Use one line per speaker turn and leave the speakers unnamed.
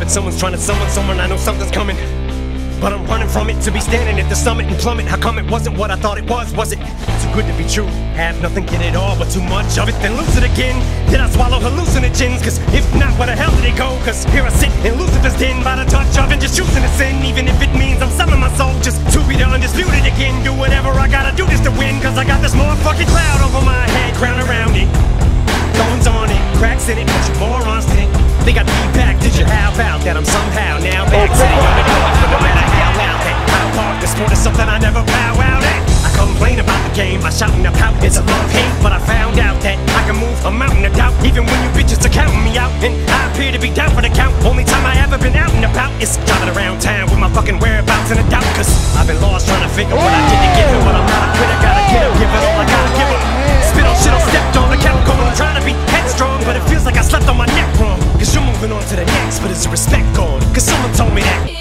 Someone's trying to summon someone, I know something's coming, but I'm running from it. To be standing at the summit and plummet, how come it wasn't what I thought it was? Was it too good to be true? Have nothing, get it all, but too much of it, then lose it again. Did I swallow hallucinogens? Cause if not, where the hell did it go? Cause here I sit in Lucifer's den, by the touch of it, just choosing to sin. Even if it means I'm selling my soul just to be the undisputed again. Do whatever I gotta do just to win, cause I got this motherfucking cloud over my head, crown around it, thorns on it, cracks in it, but you morons didn't think I'd be back. Did you? How about that I'm somehow now back sitting on the doors, but no matter how loud that how hard, the sport is something I never bow out at. I complain about the game, I shout and I pout, it's a love-hate, but I found out that I can move a mountain of doubt, even when you bitches are counting me out, and I appear to be down for the count. Only time I ever been out and about is driving around town with my fucking whereabouts in a doubt, cause I've been lost trying to figure what I did to get here, but I'm not a quitter, gotta get up, give it all I gotta give up. Spit on shit, I stepped on the count, going, trying to be headstrong, but it feels like I slept on my neck wrong. Cause you're moving on to the next, but is the respect gone? Cause someone told me that